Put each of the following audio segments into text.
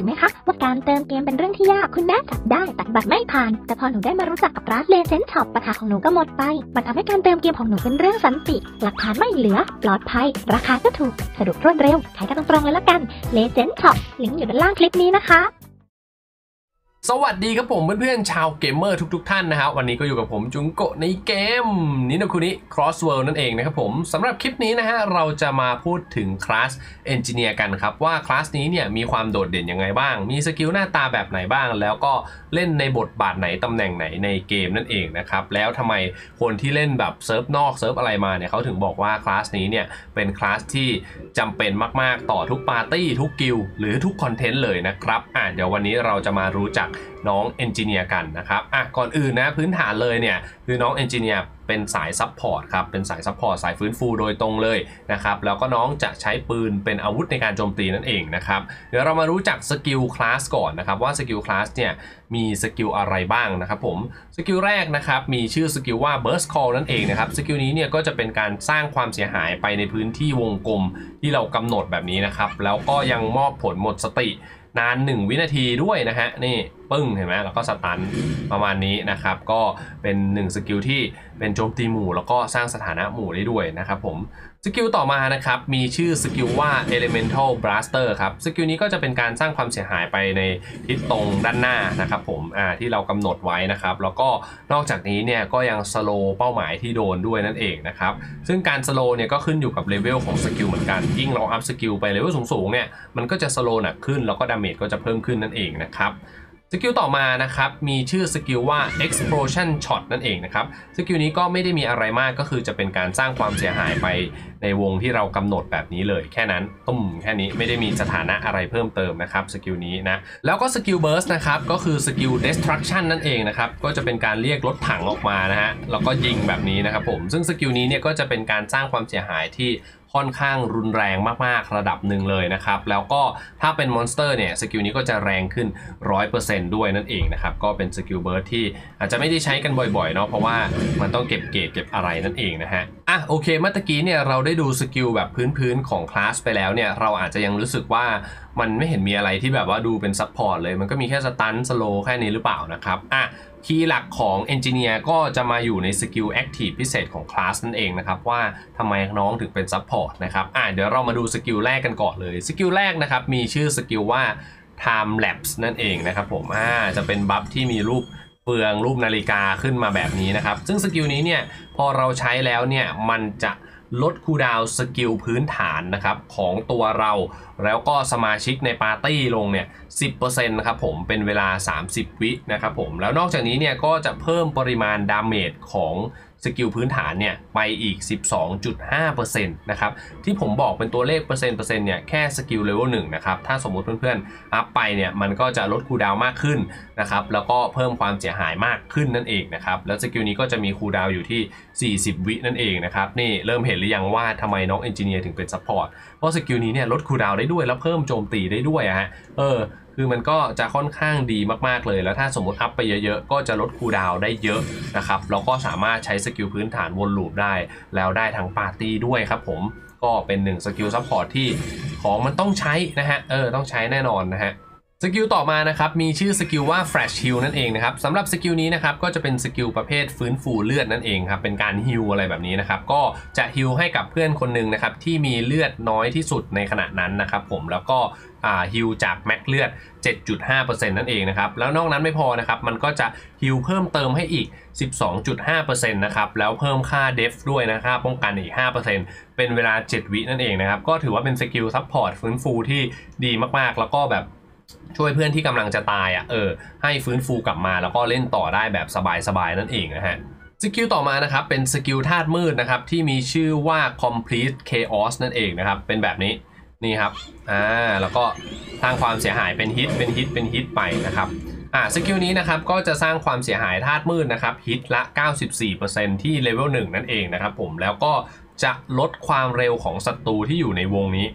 ไหมคะว่าการเติมเกมเป็นเรื่องที่ยากคุณแม่จับได้ตัดบัตรไม่ผ่านแต่พอหนูได้มารู้จักกับร้านเลเจนด์ช็อปปัญหาของหนูก็หมดไปมันทำให้การเติมเกมของหนูเป็นเรื่องสันติหลักฐานไม่เหลือปลอดภัยราคาก็ถูกสะดวกรวดเร็วขายกันตรงๆเลยละกันเลเจนด์ช็อปลิงก์อยู่ด้านล่างคลิปนี้นะคะสวัสดีครับผมเพื่อนๆชาวเกมเมอร์ทุกท่านนะครับวันนี้ก็อยู่กับผมจุงโกะในเกมนิโนคุนิ Cross World นั่นเองนะครับผมสำหรับคลิปนี้นะฮะเราจะมาพูดถึงคลาสเอนจิเนียร์กันครับว่าคลาสนี้เนี่ยมีความโดดเด่นยังไงบ้างมีสกิลหน้าตาแบบไหนบ้างแล้วก็เล่นในบทบาทไหนตำแหน่งไหนในเกมนั่นเองนะครับแล้วทำไมคนที่เล่นแบบเซิร์ฟนอกเซิร์ฟอะไรมาเนี่ยเขาถึงบอกว่าคลาสนี้เนี่ยเป็นคลาสที่จำเป็นมากๆต่อทุกปาร์ตี้ทุกกิลหรือทุกคอนเทนต์เลยนะครับเดี๋ยววันนี้เราจะมารู้จักน้องเอนจิเนียร์กันนะครับก่อนอื่นนะพื้นฐานเลยเนี่ยคือน้องเอนจิเนียร์เป็นสายซัพพอร์ตครับเป็นสายซัพพอร์ตสายฟื้นฟูโดยตรงเลยนะครับแล้วก็น้องจะใช้ปืนเป็นอาวุธในการโจมตีนั่นเองนะครับเดี๋ยวเรามารู้จักสกิลคลาสก่อนนะครับว่าสกิลคลาสเนี่ยมีสกิลอะไรบ้างนะครับผมสกิลแรกนะครับมีชื่อสกิลว่า Burst Call นั่นเองนะครับสกิลนี้เนี่ยก็จะเป็นการสร้างความเสียหายไปในพื้นที่วงกลมที่เรากำหนดแบบนี้นะครับแล้วก็ยังมอบผลหมดสตินาน1วินาทีด้วยนะฮะนี่ปึ้งเห็นไหมแล้วก็สตันประมาณนี้นะครับก็เป็น1สกิลที่เป็นโจมตีหมู่แล้วก็สร้างสถานะหมู่ได้ด้วยนะครับผมสกิลต่อมานะครับมีชื่อสกิลว่า Elemental Blaster ครับสกิลนี้ก็จะเป็นการสร้างความเสียหายไปในทิศตรงด้านหน้านะครับผมที่เรากำหนดไว้นะครับแล้วก็นอกจากนี้เนี่ยก็ยังสโลว์เป้าหมายที่โดนด้วยนั่นเองนะครับซึ่งการสโลว์เนี่ยก็ขึ้นอยู่กับเลเวลของสกิลเหมือนกันยิ่งเราอัพสกิลไปเลเวลสูงๆเนี่ยมันก็จะสโลว์หนักขึ้นแล้วก็ดาเมจก็จะเพิ่มขึ้นนั่นเองนะครับสกิลต่อมานะครับมีชื่อสกิลว่า Explosion Shot นั่นเองนะครับสกิลนี้ก็ไม่ได้มีอะไรมากก็คือจะเป็นการสร้างความเสียหายไปในวงที่เรากำหนดแบบนี้เลยแค่นั้นตุ้มแค่นี้ไม่ได้มีสถานะอะไรเพิ่มเติมนะครับสกิลนี้นะแล้วก็สกิล Burst นะครับก็คือสกิล Destruction นั่นเองนะครับก็จะเป็นการเรียกรถถังออกมานะฮะแล้วก็ยิงแบบนี้นะครับผมซึ่งสกิลนี้เนี่ยก็จะเป็นการสร้างความเสียหายที่ค่อนข้างรุนแรงมากๆระดับหนึ่งเลยนะครับแล้วก็ถ้าเป็นมอนสเตอร์เนี่ยสกิลนี้ก็จะแรงขึ้น 100% ด้วยนั่นเองนะครับก็เป็นสกิลเบิร์ดที่อาจจะไม่ได้ใช้กันบ่อยๆเนาะเพราะว่ามันต้องเก็บเกรดเก็บอะไรนั่นเองนะฮะโอเคเมื่อกี้เนี่ยเราได้ดูสกิลแบบพื้นๆของคลาสไปแล้วเนี่ยเราอาจจะยังรู้สึกว่ามันไม่เห็นมีอะไรที่แบบว่าดูเป็นซัพพอร์ตเลยมันก็มีแค่สตันสโลแค่นี้หรือเปล่านะครับคีย์หลักของเอนจิเนียร์ก็จะมาอยู่ในสกิลแอคทีฟพิเศษของคลาสนั่นเองนะครับว่าทำไมน้องถึงเป็นซัพพอร์ตนะครับเดี๋ยวเรามาดูสกิลแรกกันก่อนเลยสกิลแรกนะครับมีชื่อสกิลว่า Time Lapse นั่นเองนะครับผมจะเป็นบัฟที่มีรูปเฟืองรูปนาฬิกาขึ้นมาแบบนี้นะครับซึ่งสกิลนี้เนี่ยพอเราใช้แล้วเนี่ยมันจะลดคูลดาวน์สกิลพื้นฐานนะครับของตัวเราแล้วก็สมาชิกในปาร์ตี้ลงเนี่ย 10% นะครับผมเป็นเวลา30วินะครับผมแล้วนอกจากนี้เนี่ยก็จะเพิ่มปริมาณดาเมจของสกิลพื้นฐานเนี่ยไปอีก 12.5% นะครับที่ผมบอกเป็นตัวเลขเปอร์เซ็นต์เนี่ยแค่สกิลเลเวล1นะครับถ้าสมมติเพื่อนๆอัพไปเนี่ยมันก็จะลดคูลดาวน์มากขึ้นนะครับแล้วก็เพิ่มความเสียหายมากขึ้นนั่นเองนะครับแล้วสกิลนี้ก็จะมีคูลดาวน์อยู่ที่40วินั่นเองนะครับนี่เริ่มเห็นหรือยังว่าทำไมน้องเอนจิเนียร์ถึงเป็นซัพพอร์ตเพราะสกิลนี้เนี่ยลดคูลดาวน์ได้ด้วยแล้วเพิ่มโจมตีได้ด้วยคือมันก็จะค่อนข้างดีมากๆเลยแล้วถ้าสมมติอัพไปเยอะๆก็จะลดคูลดาวน์ได้เยอะนะครับแล้วก็สามารถใช้สกิลพื้นฐานวนลูปได้แล้วได้ทั้งปาร์ตี้ด้วยครับผมก็เป็น1สกิลซัพพอร์ตที่ของมันต้องใช้นะฮะต้องใช้แน่นอนนะฮะสกิลต่อมานะครับมีชื่อสกิลว่า Flash Heal นั่นเองนะครับสำหรับสกิลนี้นะครับก็จะเป็นสกิลประเภทฟื้นฟูเลือดนั่นเองครับเป็นการฮิลอะไรแบบนี้นะครับก็จะฮิลให้กับเพื่อนคนหนึ่งนะครับที่มีเลือดน้อยที่สุดในขณะนั้นนะครับผมแล้วก็ฮิลจากแม็กเลือด 7.5% นั่นเองนะครับแล้วนอกนั้นไม่พอนะครับมันก็จะฮิลเพิ่มเติมให้อีก 12.5% นะครับแล้วเพิ่มค่าเดฟด้วยนะครับป้องกันอีก 5% เป็นเวลา7วินั่นเองนะครับก็ถือว่าเป็นสกิลซัพพอร์ตฟื้นฟูที่ดีมากๆแล้วก็แบบช่วยเพื่อนที่กำลังจะตายให้ฟื้นฟูกลับมาแล้วก็เล่นต่อได้แบบสบายๆนั่นเองนะฮะสกิลต่อมานะครับเป็นสกิลธาตุมืดนะครับที่มีชื่อว่า Complete Chaos นั่นเองนะครับเป็นแบบนี้นี่ครับแล้วก็สร้างความเสียหายเป็นฮิตไปนะครับสกิลนี้นะครับก็จะสร้างความเสียหายธาตุมืดนะครับฮิตละ 94% ที่เลเวล1นั่นเองนะครับผมแล้วก็จะลดความเร็วของศัตรูที่อยู่ในวงนี้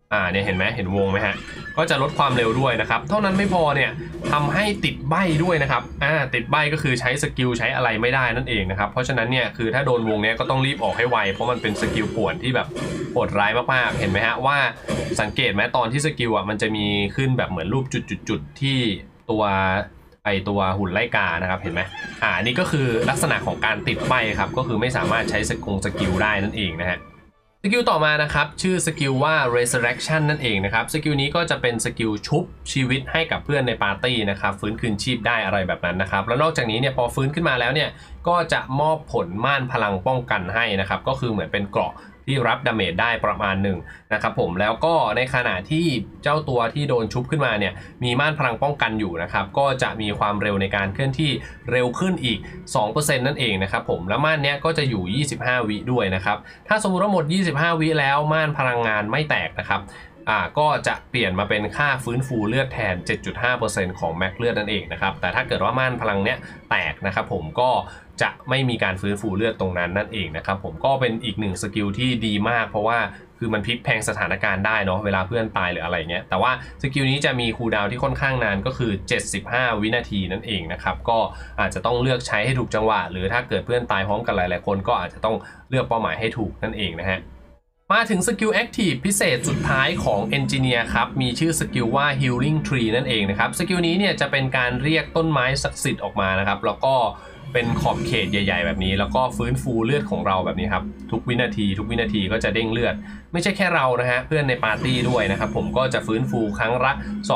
เนี่ยเห็นไหมเห็นวงไหมฮะก็จะลดความเร็วด้วยนะครับเท่านั้นไม่พอเนี่ยทำให้ติดใบ้ด้วยนะครับติดใบ้ก็คือใช้สกิลใช้อะไรไม่ได้นั่นเองนะครับเพราะฉะนั้นเนี่ยคือถ้าโดนวงเนี้ยก็ต้องรีบออกให้ไวเพราะมันเป็นสกิลป่วนที่แบบโหดร้ายมากๆเห็นไหมฮะว่าสังเกตไหมตอนที่สกิลมันจะมีขึ้นแบบเหมือนรูปจุดๆที่ตัวหุ่นไล่กานะครับเห็นไหมนี่ก็คือลักษณะของการติดใบ้ครับก็คือไม่สามารถใช้สกิลได้นั่นเองนะฮะสกิลต่อมานะครับชื่อสกิลว่า resurrection นั่นเองนะครับสกิลนี้ก็จะเป็นสกิลชุบชีวิตให้กับเพื่อนในปาร์ตี้นะครับฟื้นคืนชีพได้อะไรแบบนั้นนะครับแล้วนอกจากนี้เนี่ยพอฟื้นขึ้นมาแล้วเนี่ยก็จะมอบผลม่านพลังป้องกันให้นะครับก็คือเหมือนเป็นเกราะที่รับดาเมจได้ประมาณหนึ่งนะครับผมแล้วก็ในขณะที่เจ้าตัวที่โดนชุบขึ้นมาเนี่ยมีม่านพลังป้องกันอยู่นะครับก็จะมีความเร็วในการเคลื่อนที่เร็วขึ้นอีก 2% นั่นเองนะครับผมแล้วม่านเนี้ยก็จะอยู่25วิด้วยนะครับถ้าสมมุติว่าหมด25วิแล้วม่านพลังงานไม่แตกนะครับก็จะเปลี่ยนมาเป็นค่าฟื้นฟูเลือดแทน 7.5% ของแม็กเลือดนั่นเองนะครับแต่ถ้าเกิดว่าม่านพลังเนี้ยแตกนะครับผมก็จะไม่มีการฟื้นฟูเลือดตรงนั้นนั่นเองนะครับผมก็เป็นอีกหนึ่งสกิลที่ดีมากเพราะว่าคือมันพลิกแพลงสถานการณ์ได้เนาะเวลาเพื่อนตายหรืออะไรเงี้ยแต่ว่าสกิลนี้จะมีคูลดาวน์ที่ค่อนข้างนานก็คือ75วินาทีนั่นเองนะครับก็อาจจะต้องเลือกใช้ให้ถูกจังหวะหรือถ้าเกิดเพื่อนตายพร้อมกันหลายๆคนก็อาจจะต้องเลือกเป้าหมายให้ถูกนั่นเองนะฮะมาถึงสกิลแอคทีฟพิเศษสุดท้ายของเอนจิเนียร์ครับมีชื่อสกิลว่า Healing Tree นั่นเองนะครับสกิลนี้เนี่ยจะเป็นการเรียกต้นไม้ศักดิ์สิทธิ์ออกมานะครับแล้วก็เป็นขอบเขตใหญ่ๆแบบนี้แล้วก็ฟื้นฟูเลือดของเราแบบนี้ครับทุกวินาทีก็จะเด้งเลือดไม่ใช่แค่เรานะฮะเพื่อนในปาร์ตี้ด้วยนะครับผมก็จะฟื้นฟูครั้งละ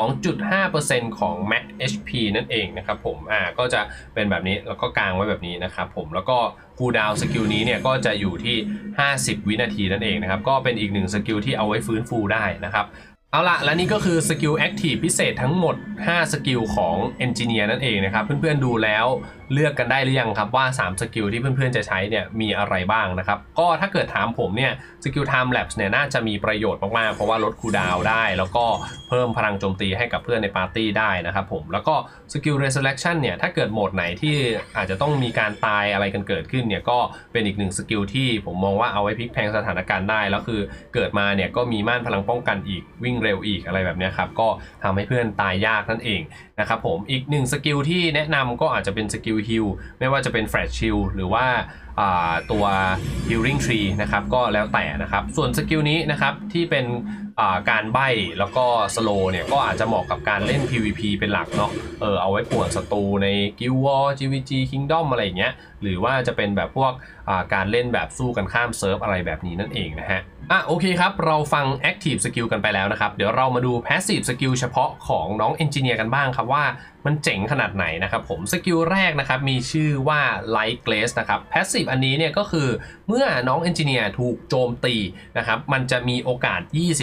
2.5% ของ Max HP นั่นเองนะครับผมก็จะเป็นแบบนี้แล้วก็กางไว้แบบนี้นะครับผมแล้วก็คูลดาวน์สกิลนี้เนี่ยก็จะอยู่ที่50วินาทีนั่นเองนะครับก็เป็นอีกหนึ่งสกิลที่เอาไว้ฟื้นฟูได้นะครับเอาละและนี่ก็คือสกิลแอคทีฟพิเศษทั้งหมด5สกิลของเอนจิเนียร์นั่นเองนะครับเพื่อนๆดูแล้วเลือกกันได้หรือยังครับว่า3สกิลที่เพื่อนๆจะใช้เนี่ยมีอะไรบ้างนะครับก็ถ้าเกิดถามผมเนี่ยสกิล Time Lapse เนี่ยน่าจะมีประโยชน์มากๆเพราะว่าลดคูลดาวน์ได้แล้วก็เพิ่มพลังโจมตีให้กับเพื่อนในปาร์ตี้ได้นะครับผมแล้วก็สกิล Resurrection เนี่ยถ้าเกิดโหมดไหนที่อาจจะต้องมีการตายอะไรกันเกิดขึ้นเนี่ยก็เป็นอีกหนึ่งสกิลที่ผมมองว่าเอาไว้พลิกแพลงสถานการณ์ได้แล้วคือเกิดมาเนี่ยก็มีม่านพลังป้องกันอีกวิ่งเร็วอีกอะไรแบบนี้ครับก็ทำให้เพื่อนตายยากนั่นเองนะครับผมอีกหนึ่งสกิลที่แนะนำก็อาจจะเป็นสกิลฮิลไม่ว่าจะเป็น Flash Shield หรือว่าตัว Healing Tree นะครับก็แล้วแต่นะครับส่วนสกิลนี้นะครับที่เป็นการใบ้แล้วก็สโลเนี่ยก็อาจจะเหมาะกับการเล่น PVP เป็นหลักเนาะเอาไว้ป่วนศัตรูใน Guild War GVG Kingdom อะไรอย่างเงี้ยหรือว่าจะเป็นแบบพวกการเล่นแบบสู้กันข้ามเซิร์ฟอะไรแบบนี้นั่นเองนะฮะโอเคครับเราฟัง Active Skill กันไปแล้วนะครับเดี๋ยวเรามาดู Passive Skill เฉพาะของน้อง Engineer กันบ้างครับว่ามันเจ๋งขนาดไหนนะครับผมสกิลแรกนะครับมีชื่อว่า Light Glaze นะครับ Passive อันนี้เนี่ยก็คือเมื่อน้อง Engineer ถูกโจมตีนะครับมันจะมีโอกาส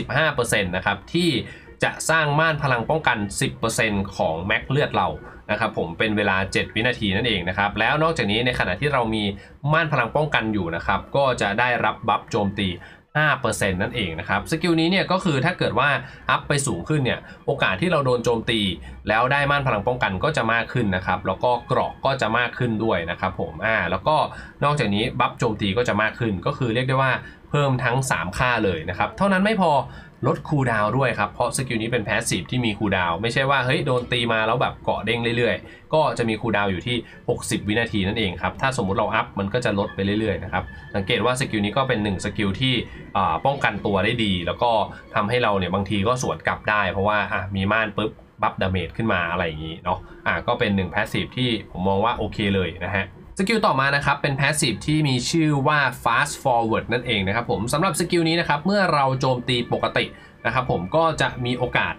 25% นะครับที่จะสร้างม่านพลังป้องกัน 10% ของแม็กเลือดเรานะครับผมเป็นเวลา7วินาทีนั่นเองนะครับแล้วนอกจากนี้ในขณะที่เรามีม่านพลังป้องกันอยู่นะครับก็จะได้รับบัฟโจมตี 5% นั่นเองนะครับสกิลนี้เนี่ยก็คือถ้าเกิดว่าอัพไปสูงขึ้นเนี่ยโอกาสที่เราโดนโจมตีแล้วได้ม่านพลังป้องกันก็จะมากขึ้นนะครับแล้วก็เกราะก็จะมากขึ้นด้วยนะครับผมแล้วก็นอกจากนี้บัฟโจมตีก็จะมากขึ้นก็คือเรียกได้ว่าเพิ่มทั้ง3ค่าเลยนะครับเท่านั้นไม่พอลดคูลดาวน์ด้วยครับเพราะสกิลนี้เป็นแพสซีฟที่มีคูลดาวน์ไม่ใช่ว่าเฮ้ยโดนตีมาแล้วแบบเกาะเด้งเรื่อยๆก็จะมีคูลดาวน์อยู่ที่60วินาทีนั่นเองครับถ้าสมมุติเราอัพมันก็จะลดไปเรื่อยๆนะครับสังเกตว่าสกิลนี้ก็เป็น1สกิลที่ป้องกันตัวได้ดีแล้วก็ทำให้เราเนี่ยบางทีก็สวนกลับได้เพราะว่ามีม่านปุ๊บบัฟดาเมจขึ้นมาอะไรอย่างนี้เนาะก็เป็น1แพสซีฟที่ผมมองว่าโอเคเลยนะฮะสกิลต่อมานะครับเป็น Passive ที่มีชื่อว่า Fast Forward นั่นเองนะครับผมสำหรับสกิลนี้นะครับเมื่อเราโจมตีปกตินะครับผมก็จะมีโอกาส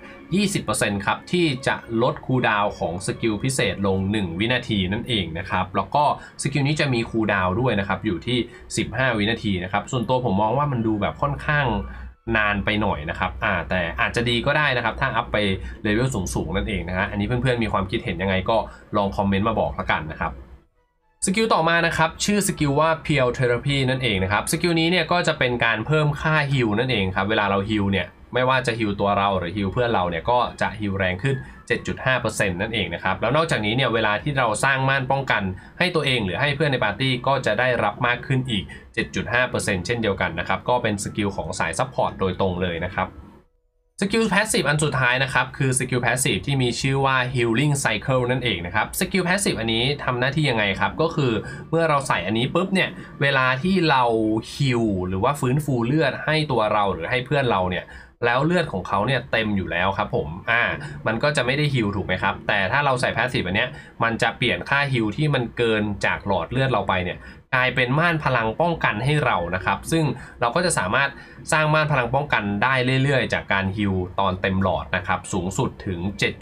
20% ครับที่จะลดคูลดาวน์ของสกิลพิเศษลง1วินาทีนั่นเองนะครับแล้วก็สกิลนี้จะมีคูลดาวน์ด้วยนะครับอยู่ที่15วินาทีนะครับส่วนตัวผมมองว่ามันดูแบบค่อนข้างนานไปหน่อยนะครับแต่อาจจะดีก็ได้นะครับถ้าอัพไปเลเวลสูงๆนั่นเองนะฮะอันนี้เพื่อนๆมีความคิดเห็นยังไงก็ลองคอมเมนต์มาบอกละกันนะครับสกิลต่อมานะครับชื่อสกิลว่า Pure Therapy นั่นเองนะครับสกิลนี้เนี่ยก็จะเป็นการเพิ่มค่าฮีลนั่นเองครับเวลาเราฮีลเนี่ยไม่ว่าจะฮีลตัวเราหรือฮีลเพื่อนเราเนี่ยก็จะฮีลแรงขึ้น 7.5% นั่นเองนะครับแล้วนอกจากนี้เนี่ยเวลาที่เราสร้างม่านป้องกันให้ตัวเองหรือให้เพื่อนในปาร์ตี้ก็จะได้รับมากขึ้นอีก 7.5% เช่นเดียวกันนะครับก็เป็นสกิลของสายซัพพอร์ตโดยตรงเลยนะครับสกิลพาสซีฟอันสุดท้ายนะครับคือสกิลพาสซีฟที่มีชื่อว่า Healing Cycle นั่นเองนะครับสกิลพาสซีฟอันนี้ทำหน้าที่ยังไงครับก็คือเมื่อเราใส่อันนี้ปุ๊บเนี่ยเวลาที่เราฮีลหรือว่าฟื้นฟูเลือดให้ตัวเราหรือให้เพื่อนเราเนี่ยแล้วเลือดของเขาเนี่ยเต็มอยู่แล้วครับผมมันก็จะไม่ได้ฮีลถูกไหมครับแต่ถ้าเราใส่พาสซีฟอันเนี้ยมันจะเปลี่ยนค่าฮีลที่มันเกินจากหลอดเลือดเราไปเนี่ยกลายเป็นม่านพลังป้องกันให้เรานะครับซึ่งเราก็จะสามารถสร้างม่านพลังป้องกันได้เรื่อยๆจากการฮีลตอนเต็มหลอดนะครับสูงสุดถึง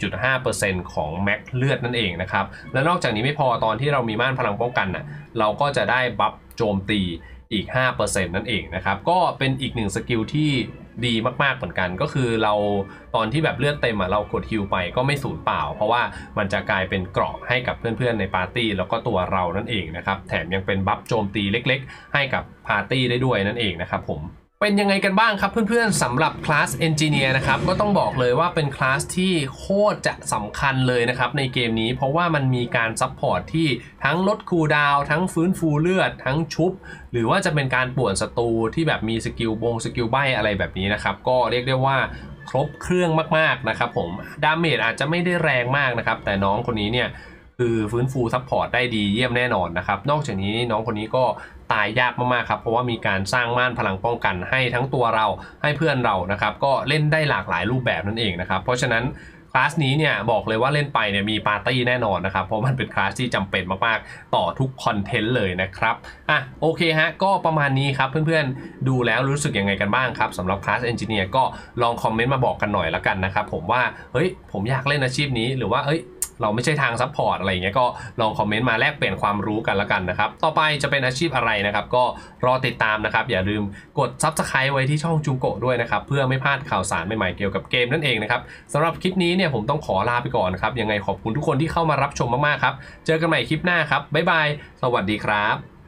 7.5% ของแม็กเลือดนั่นเองนะครับและนอกจากนี้ไม่พอตอนที่เรามีม่านพลังป้องกันน่ะเราก็จะได้บัฟโจมตีอีก 5% นั่นเองนะครับก็เป็นอีกหนึ่งสกิลที่ดีมากๆเหมือนกันก็คือเราตอนที่แบบเลือดเต็มเรากดฮิลไปก็ไม่สูญเปล่าเพราะว่ามันจะกลายเป็นเกราะให้กับเพื่อนๆในปาร์ตี้แล้วก็ตัวเรานั่นเองนะครับแถมยังเป็นบัฟโจมตีเล็กๆให้กับปาร์ตี้ได้ด้วยนั่นเองนะครับผมเป็นยังไงกันบ้างครับเพื่อนๆสำหรับคลาสเอนจิเนียร์นะครับก็ต้องบอกเลยว่าเป็นคลาสที่โคตรจะสำคัญเลยนะครับในเกมนี้เพราะว่ามันมีการซัพพอร์ตที่ทั้งลดคูลดาวน์ทั้งฟื้นฟูเลือดทั้งชุบหรือว่าจะเป็นการป่วนศัตรูที่แบบมีสกิลใบอะไรแบบนี้นะครับก็เรียกได้ว่าครบเครื่องมากๆนะครับผมดาเมจอาจจะไม่ได้แรงมากนะครับแต่น้องคนนี้เนี่ยคือฟื้นฟูซัพพอร์ตได้ดีเยี่ยมแน่นอนนะครับนอกจากนี้น้องคนนี้ก็ตายยากมากๆครับเพราะว่ามีการสร้างม่านพลังป้องกันให้ทั้งตัวเราให้เพื่อนเรานะครับก็เล่นได้หลากหลายรูปแบบนั่นเองนะครับเพราะฉะนั้นคลาสนี้เนี่ยบอกเลยว่าเล่นไปเนี่ยมีปาร์ตี้แน่นอนนะครับเพราะมันเป็นคลาสที่จำเป็นมากๆต่อทุกคอนเทนต์เลยนะครับโอเคฮะก็ประมาณนี้ครับเพื่อนๆดูแล้วรู้สึกยังไงกันบ้างครับสำหรับคลาสเอนจิเนียร์ก็ลองคอมเมนต์มาบอกกันหน่อยละกันนะครับผมว่าเฮ้ยผมอยากเล่นอาชีพนี้หรือว่าเราไม่ใช่ทางซัพพอร์ตอะไรอย่างเงี้ยก็ลองคอมเมนต์มาแลกเปลี่ยนความรู้กันละกันนะครับต่อไปจะเป็นอาชีพอะไรนะครับก็รอติดตามนะครับอย่าลืมกด Subscribe ไว้ที่ช่องจุงโกะด้วยนะครับเพื่อไม่พลาดข่าวสารใหม่ๆเกี่ยวกับเกมนั่นเองนะครับสำหรับคลิปนี้เนี่ยผมต้องขอลาไปก่อนนะครับยังไงขอบคุณทุกคนที่เข้ามารับชมมากๆครับเจอกันใหม่คลิปหน้าครับบ๊ายบายสวัสดีครับ